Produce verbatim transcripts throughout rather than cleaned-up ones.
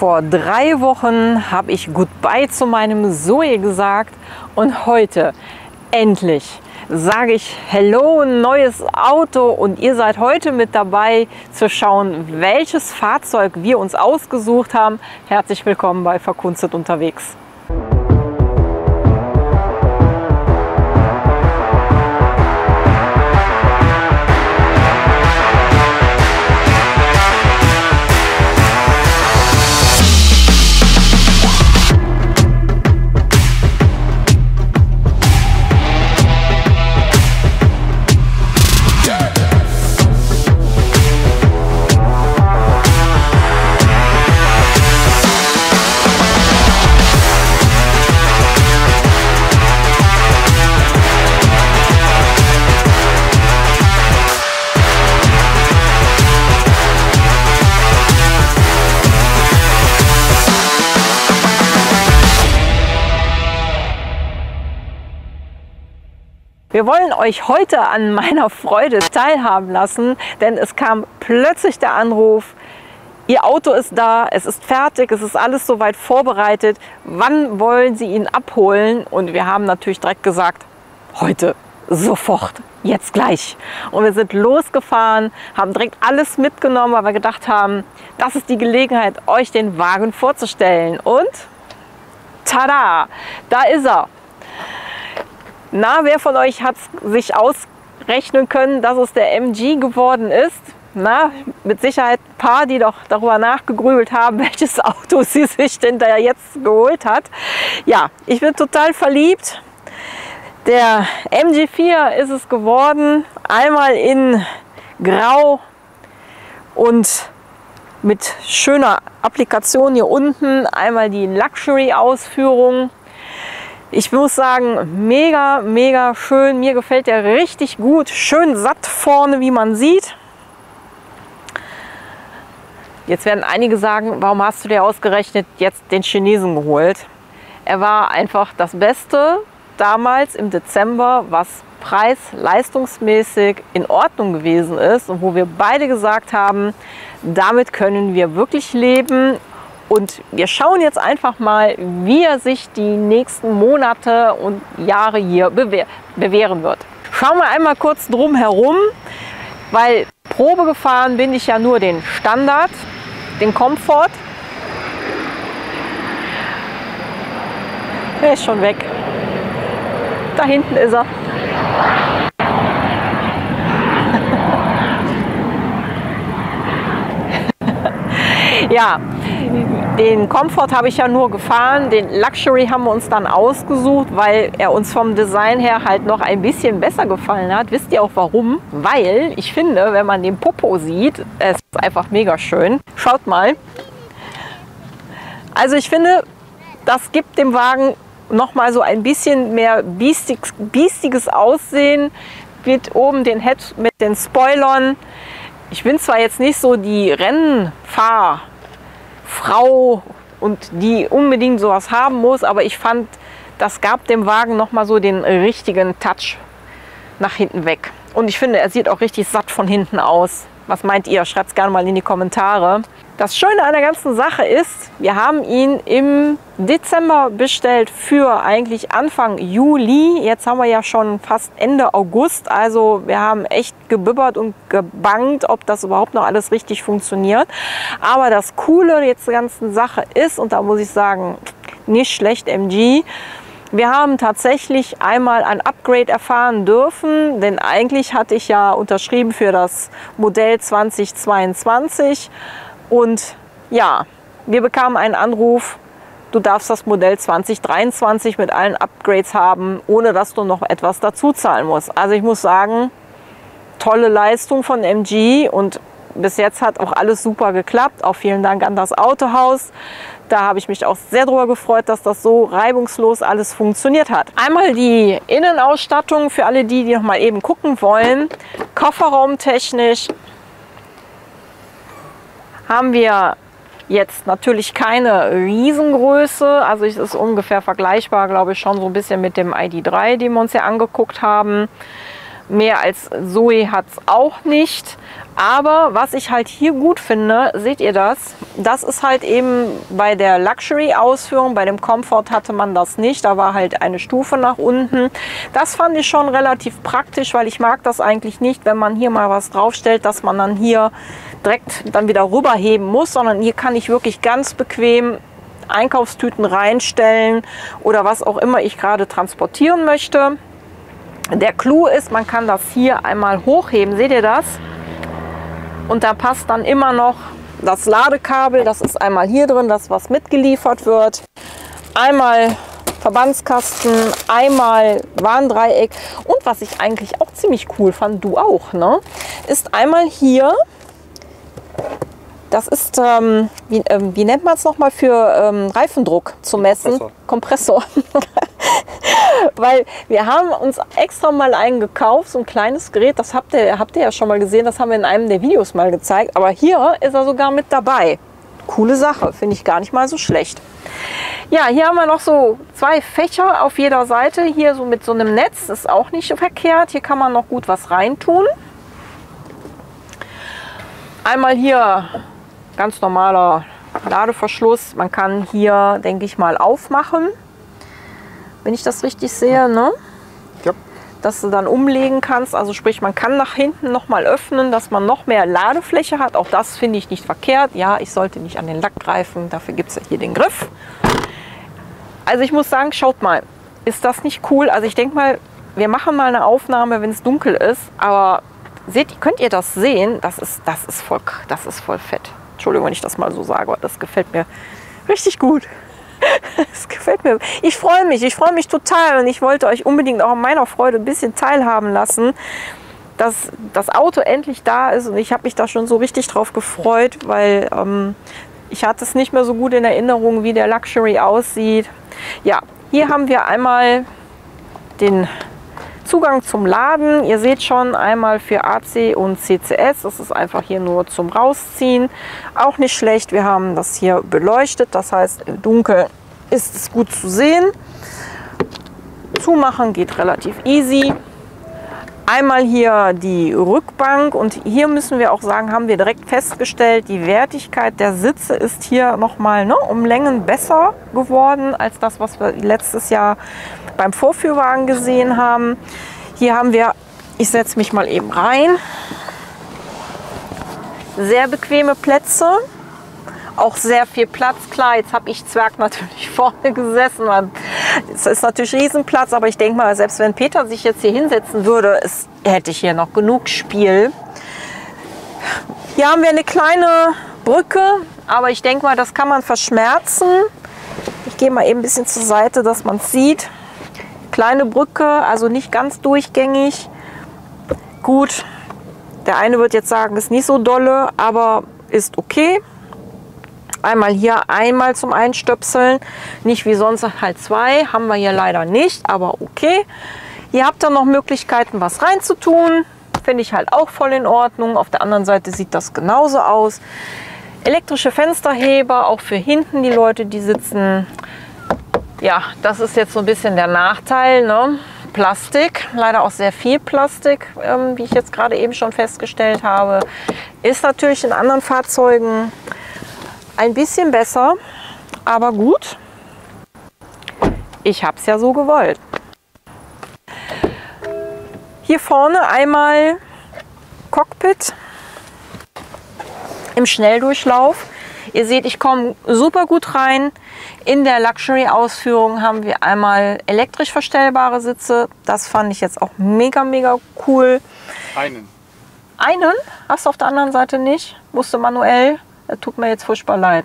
Vor drei Wochen habe ich Goodbye zu meinem Zoe gesagt und heute endlich sage ich Hello, neues Auto, und ihr seid heute mit dabei zu schauen, welches Fahrzeug wir uns ausgesucht haben. Herzlich willkommen bei Verkunstet unterwegs. Wir wollen euch heute an meiner Freude teilhaben lassen, denn es kam plötzlich der Anruf, Ihr Auto ist da, es ist fertig, es ist alles soweit vorbereitet. Wann wollen Sie ihn abholen? Und wir haben natürlich direkt gesagt, heute, sofort, jetzt gleich. Und wir sind losgefahren, haben direkt alles mitgenommen, weil wir gedacht haben, das ist die Gelegenheit, euch den Wagen vorzustellen. Und tada, da ist er. Na, wer von euch hat sich ausrechnen können, dass es der M G geworden ist? Na, mit Sicherheit ein paar, die doch darüber nachgegrübelt haben, welches Auto sie sich denn da jetzt geholt hat. Ja, ich bin total verliebt. Der M G vier ist es geworden. Einmal in Grau und mit schöner Applikation hier unten. Einmal die Luxury-Ausführung. Ich muss sagen, mega, mega schön. Mir gefällt der richtig gut. Schön satt vorne, wie man sieht. Jetzt werden einige sagen, warum hast du dir ausgerechnet jetzt den Chinesen geholt? Er war einfach das Beste damals im Dezember, was preis-leistungsmäßig in Ordnung gewesen ist und wo wir beide gesagt haben, damit können wir wirklich leben. Und wir schauen jetzt einfach mal, wie er sich die nächsten Monate und Jahre hier bewehr, bewähren wird. Schauen wir einmal kurz drum herum, weil Probe gefahren bin ich ja nur den Standard, den Komfort. Er ist schon weg. Da hinten ist er. Ja, den Komfort habe ich ja nur gefahren, den Luxury haben wir uns dann ausgesucht, weil er uns vom Design her halt noch ein bisschen besser gefallen hat. Wisst ihr auch warum? Weil ich finde, wenn man den Popo sieht, es ist einfach mega schön. Schaut mal. Also ich finde, das gibt dem Wagen noch mal so ein bisschen mehr biestiges, biestiges Aussehen mit oben den Head mit den Spoilern. Ich bin zwar jetzt nicht so die Rennfahr Frau und die unbedingt sowas haben muss, aber ich fand, das gab dem Wagen noch mal so den richtigen Touch nach hinten weg. Und ich finde, er sieht auch richtig satt von hinten aus. Was meint ihr? Schreibt es gerne mal in die Kommentare. Das Schöne an der ganzen Sache ist, wir haben ihn im Dezember bestellt für eigentlich Anfang Juli. Jetzt haben wir ja schon fast Ende August. Also wir haben echt gebibbert und gebangt, ob das überhaupt noch alles richtig funktioniert. Aber das Coole jetzt der ganzen Sache ist, und da muss ich sagen, nicht schlecht M G, wir haben tatsächlich einmal ein Upgrade erfahren dürfen, denn eigentlich hatte ich ja unterschrieben für das Modell zweitausendzweiundzwanzig. Und ja, wir bekamen einen Anruf, du darfst das Modell zweitausenddreiundzwanzig mit allen Upgrades haben, ohne dass du noch etwas dazu zahlen musst. Also ich muss sagen, tolle Leistung von M G und bis jetzt hat auch alles super geklappt. Auch vielen Dank an das Autohaus. Da habe ich mich auch sehr darüber gefreut, dass das so reibungslos alles funktioniert hat. Einmal die Innenausstattung für alle die, die noch mal eben gucken wollen. Kofferraumtechnisch haben wir jetzt natürlich keine Riesengröße, also es ist ungefähr vergleichbar, glaube ich, schon so ein bisschen mit dem I D drei, den wir uns ja angeguckt haben. Mehr als Zoe hat es auch nicht. Aber was ich halt hier gut finde, seht ihr das? Das ist halt eben bei der Luxury-Ausführung, bei dem Comfort hatte man das nicht. Da war halt eine Stufe nach unten. Das fand ich schon relativ praktisch, weil ich mag das eigentlich nicht, wenn man hier mal was draufstellt, dass man dann hier direkt dann wieder rüberheben muss, sondern hier kann ich wirklich ganz bequem Einkaufstüten reinstellen oder was auch immer ich gerade transportieren möchte. Der Clou ist, man kann das hier einmal hochheben. Seht ihr das? Und da passt dann immer noch das Ladekabel. Das ist einmal hier drin, das was mitgeliefert wird. Einmal Verbandskasten, einmal Warndreieck. Und was ich eigentlich auch ziemlich cool fand, du auch, ne? Ist einmal hier, das ist, ähm, wie, ähm, wie nennt man es nochmal für ähm, Reifendruck zu messen? Kompressor. Kompressor. Weil wir haben uns extra mal einen gekauft, so ein kleines Gerät, das habt ihr, habt ihr ja schon mal gesehen, das haben wir in einem der Videos mal gezeigt. Aber hier ist er sogar mit dabei. Coole Sache, finde ich gar nicht mal so schlecht. Ja, hier haben wir noch so zwei Fächer auf jeder Seite, hier so mit so einem Netz, ist auch nicht verkehrt. Hier kann man noch gut was reintun. Einmal hier ganz normaler Ladeverschluss. Man kann hier, denke ich mal, aufmachen, wenn ich das richtig sehe, ne? Ja. Dass du dann umlegen kannst. Also sprich, man kann nach hinten noch mal öffnen, dass man noch mehr Ladefläche hat. Auch das finde ich nicht verkehrt. Ja, ich sollte nicht an den Lack greifen. Dafür gibt es ja hier den Griff. Also ich muss sagen, schaut mal, ist das nicht cool? Also ich denke mal, wir machen mal eine Aufnahme, wenn es dunkel ist. Aber seht, könnt ihr das sehen? Das ist, das ist voll, das ist voll fett. Entschuldigung, wenn ich das mal so sage, aber das gefällt mir richtig gut. Das gefällt mir. Ich freue mich, ich freue mich total und ich wollte euch unbedingt auch an meiner Freude ein bisschen teilhaben lassen, dass das Auto endlich da ist und ich habe mich da schon so richtig drauf gefreut, weil ähm, ich hatte es nicht mehr so gut in Erinnerung, wie der Luxury aussieht. Ja, hier haben wir einmal den Zugang zum Laden. Ihr seht schon, einmal für A C und C C S. Das ist einfach hier nur zum Rausziehen. Auch nicht schlecht. Wir haben das hier beleuchtet. Das heißt, im Dunkeln ist es gut zu sehen. Zumachen geht relativ easy. Einmal hier die Rückbank. Und hier müssen wir auch sagen, haben wir direkt festgestellt, die Wertigkeit der Sitze ist hier nochmal ne, um Längen besser geworden als das, was wir letztes Jahr beim Vorführwagen gesehen haben. Hier haben wir, ich setze mich mal eben rein, sehr bequeme Plätze, auch sehr viel Platz. Klar, jetzt habe ich Zwerg natürlich vorne gesessen. Es ist natürlich Riesenplatz, aber ich denke mal, selbst wenn Peter sich jetzt hier hinsetzen würde, es, hätte ich hier noch genug Spiel. Hier haben wir eine kleine Brücke, aber ich denke mal, das kann man verschmerzen. Ich gehe mal eben ein bisschen zur Seite, dass man es sieht. Kleine Brücke, also nicht ganz durchgängig. Gut, der eine wird jetzt sagen, ist nicht so dolle, aber ist okay. Einmal hier, einmal zum Einstöpseln. Nicht wie sonst halt zwei, haben wir hier leider nicht, aber okay. Hier habt ihr noch Möglichkeiten, was reinzutun. Finde ich halt auch voll in Ordnung. Auf der anderen Seite sieht das genauso aus. Elektrische Fensterheber, auch für hinten die Leute, die sitzen. Ja, das ist jetzt so ein bisschen der Nachteil, ne? Plastik, leider auch sehr viel Plastik, ähm, wie ich jetzt gerade eben schon festgestellt habe. Ist natürlich in anderen Fahrzeugen ein bisschen besser, aber gut. Ich habe es ja so gewollt. Hier vorne einmal Cockpit im Schnelldurchlauf. Ihr seht, ich komme super gut rein. In der Luxury-Ausführung haben wir einmal elektrisch verstellbare Sitze. Das fand ich jetzt auch mega, mega cool. Einen. Einen? Hast du auf der anderen Seite nicht? Musste manuell? Das tut mir jetzt furchtbar leid.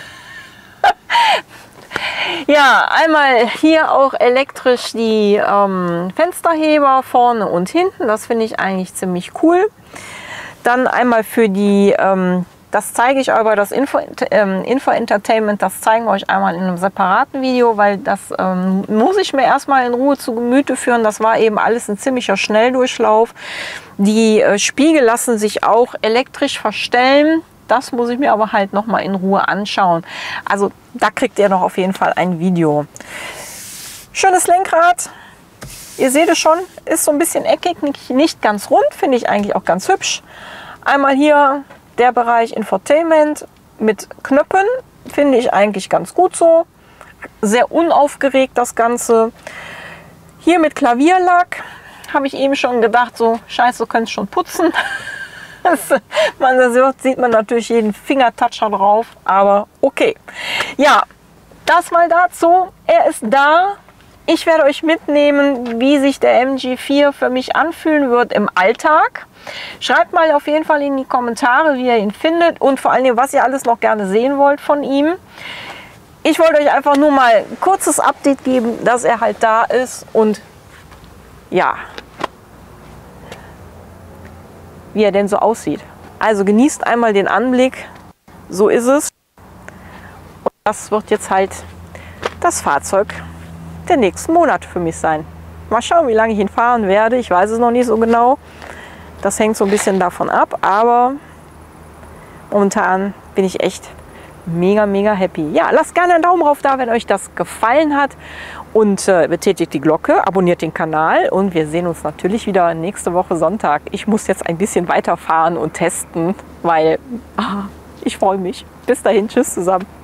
Ja, einmal hier auch elektrisch die ähm, Fensterheber vorne und hinten. Das finde ich eigentlich ziemlich cool. Dann einmal für die, ähm, das zeige ich aber, das Info, ähm, Info Entertainment, das zeigen wir euch einmal in einem separaten Video, weil das ähm, muss ich mir erstmal in Ruhe zu Gemüte führen. Das war eben alles ein ziemlicher Schnelldurchlauf. Die äh, Spiegel lassen sich auch elektrisch verstellen. Das muss ich mir aber halt noch mal in Ruhe anschauen. Also da kriegt ihr noch auf jeden Fall ein Video. Schönes Lenkrad. Ihr seht es schon, ist so ein bisschen eckig, nicht, nicht ganz rund, finde ich eigentlich auch ganz hübsch. Einmal hier der Bereich Infotainment mit Knöpfen, finde ich eigentlich ganz gut so. Sehr unaufgeregt das Ganze. Hier mit Klavierlack habe ich eben schon gedacht, so scheiße, du könntest schon putzen. man, da sieht man natürlich jeden Fingertoucher drauf, aber okay. Ja, das mal dazu. Er ist da. Ich werde euch mitnehmen, wie sich der M G vier für mich anfühlen wird im Alltag. Schreibt mal auf jeden Fall in die Kommentare, wie ihr ihn findet und vor allen Dingen, was ihr alles noch gerne sehen wollt von ihm. Ich wollte euch einfach nur mal ein kurzes Update geben, dass er halt da ist und ja, wie er denn so aussieht. Also genießt einmal den Anblick, so ist es. Und das wird jetzt halt das Fahrzeug der nächsten Monate für mich sein. Mal schauen, wie lange ich ihn fahren werde. Ich weiß es noch nicht so genau. Das hängt so ein bisschen davon ab, aber momentan bin ich echt mega, mega happy. Ja, lasst gerne einen Daumen rauf da, wenn euch das gefallen hat und äh, betätigt die Glocke, abonniert den Kanal und wir sehen uns natürlich wieder nächste Woche Sonntag. Ich muss jetzt ein bisschen weiterfahren und testen, weil ah, ich freue mich. Bis dahin, tschüss zusammen.